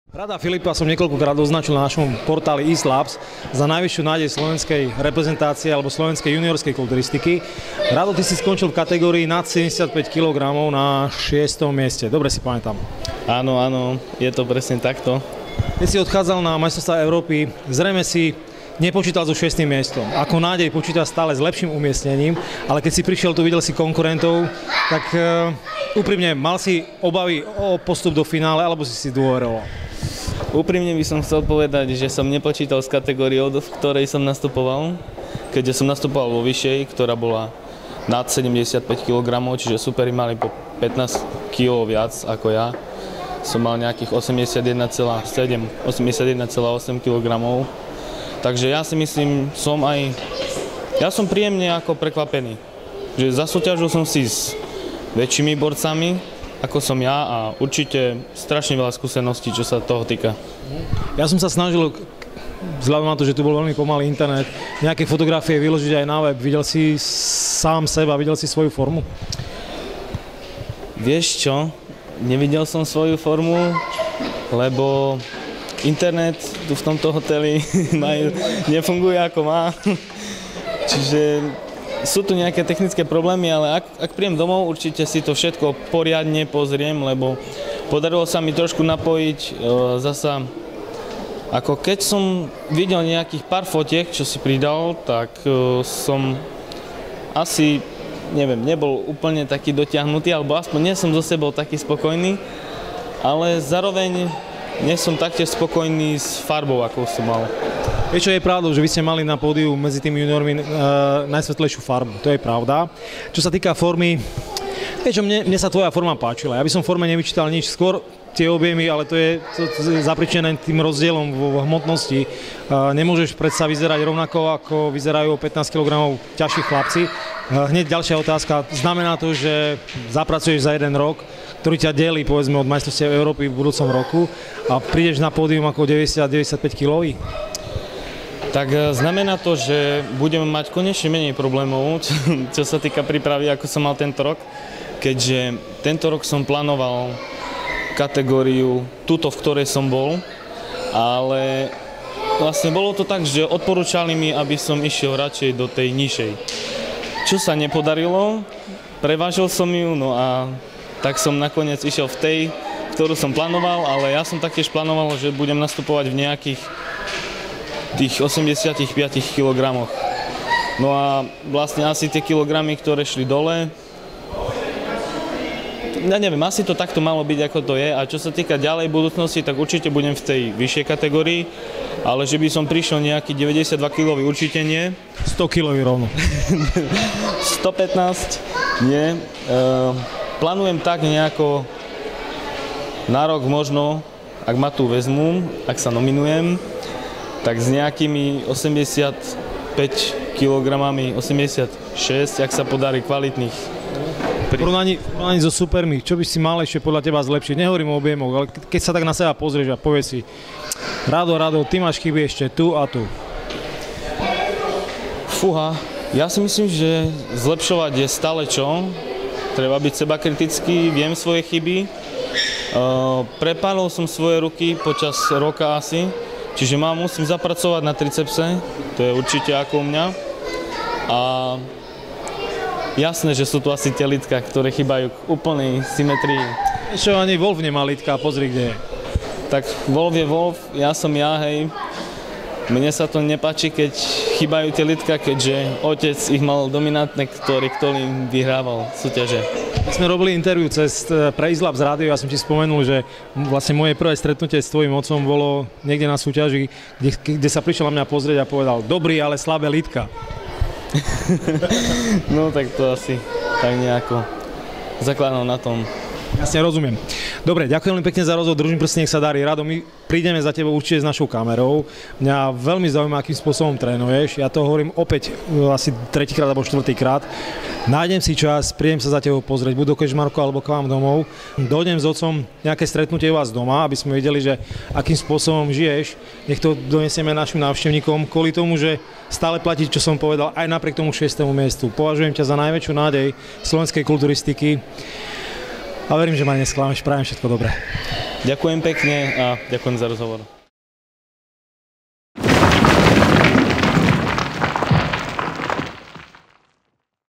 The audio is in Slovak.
Rada Filipa som niekoľkokrát označil na našom portáli eSlabs za najvyššiu nádej slovenskej reprezentácie alebo slovenskej juniorskej kulturistiky. Rado, ty si skončil v kategórii nad 75 kg na 6. mieste. Dobre si pamätám. Áno, je to presne takto. Keď si odchádzal na majstrovstvá Európy, zrejme si nepočítal so 6. miestom. Ako nádej počítal stále s lepším umiestnením, ale keď si prišiel tu, videl si konkurentov, tak úprimne, mal si obavy o postup do finále, alebo si dôveroval? Úprimne by som chcel povedať, že som nepočítal s kategóriou, v ktorej som nastupoval, keďže som nastupoval vo vyššej, ktorá bola nad 75 kg, čiže superi mali po 15 kg viac ako ja. Som mal nejakých 81,8 kg. Takže ja si myslím, ja som príjemne ako prekvapený, že zasúťažil som si s väčšími borcami, ako som ja, a určite strašne veľa skúseností, čo sa toho týka. Ja som sa snažil, vzhľadom na to, že tu bol veľmi pomalý internet, nejaké fotografie vyložiť aj na web. Videl si sám seba, videl si svoju formu? Vieš čo? Nevidel som svoju formu, lebo internet tu v tomto hoteli nefunguje ako má. Čiže sú tu nejaké technické problémy, ale ak príjem domov, určite si to všetko poriadne pozriem, lebo podarilo sa mi trošku napojiť zasa. Ako keď som videl nejakých pár fotiek, čo si pridal, tak som asi, neviem, nebol úplne taký dotiahnutý, alebo aspoň nie som so sebou taký spokojný, ale zároveň nie som taktiež spokojný s farbou, ako som mal. Vieš, čo je pravdou, že vy ste mali na pódiu medzi tými juniormi najsvetlejšiu farbu, to je pravda. Čo sa týka formy, vieš čo, mne sa tvoja forma páčila, ja by som v forme nevyčítal nič, skôr tie objemy, ale to je zapričené tým rozdielom v hmotnosti. Nemôžeš predsa vyzerať rovnako, ako vyzerajú 15 kg ťažší chlapci. Hneď ďalšia otázka, znamená to, že zapracuješ za jeden rok, ktorý ťa delí, povedzme, od majstrovstiev Európy v budúcom roku a prídeš na pódium ako 90-95 kg? Tak znamená to, že budeme mať konečne menej problémov, čo sa týka prípravy, ako som mal tento rok, keďže tento rok som plánoval kategóriu túto, v ktorej som bol, ale vlastne bolo to tak, že odporúčali mi, aby som išiel radšej do tej nižšej. Čo sa nepodarilo, prevážil som ju, no a tak som nakoniec išiel v tej, ktorú som plánoval, ale ja som taktiež plánoval, že budem nastupovať v nejakých tých 85 kg. No a vlastne asi tie kilogramy, ktoré šli dole, ja neviem, asi to takto malo byť, ako to je. A čo sa týka ďalej budúcnosti, tak určite budem v tej vyššej kategórii, ale že by som prišiel nejaký 92 kg, určite nie. 100 kg rovno. 115 nie. Plánujem tak nejako na rok možno, ak ma tu vezmú, ak sa nominujem, tak s nejakými 85 kg, 86, ak sa podarí kvalitných. V porovnaní so supermi, čo by si mal ešte podľa teba zlepšiť? Nehovorím o objemoch, ale keď sa tak na seba pozrieš a povieš si, Rado, ty máš chyby ešte tu a tu. Fúha, ja si myslím, že zlepšovať je stále čo. Treba byť sebakritický, viem svoje chyby. Prepálil som svoje ruky počas roka asi, čiže musím zapracovať na tricepse, to je určite ako u mňa. A jasné, že sú tu asi tie lítka, ktoré chýbajú k úplnej symetrii. Čo ani Wolf nemá lítka, pozri kde je. Tak Wolf je Wolf, ja som ja, hej. Mne sa to nepáči, keď chýbajú tie lítka, keďže otec ich mal dominantné, ktorý vyhrával súťaže. My sme robili interview pre eSlabs rádio, ja som ti spomenul, že vlastne moje prvé stretnutie s tvojím otcom bolo niekde na súťaži, kde sa prišiel na mňa pozrieť a povedal, dobrý, ale slabé lítka. No tak to asi tak nejako zakladám na tom. Jasne, rozumiem. Dobre, ďakujem veľmi pekne za rozhovor, držím prst, nech sa darí. Rado, my prídeme za tebou určite s našou kamerou. Mňa veľmi zaujíma, akým spôsobom trénuješ. Ja to hovorím opäť asi tretíkrát alebo štvrtýkrát. Nájdem si čas, prídem sa za tebou pozrieť, buď do Kežmarku alebo k vám domov. Dojdem s otcom nejaké stretnutie u vás doma, aby sme videli, že akým spôsobom žiješ. Nech to donesieme našim návštevníkom, kvôli tomu, že stále platí, čo som povedal, aj napriek tomu 6. miestu. Považujem ťa za najväčšiu nádej slovenskej kulturistiky. A verím, že ma nesklameš. Prajem všetko dobré. Ďakujem pekne a ďakujem za rozhovor.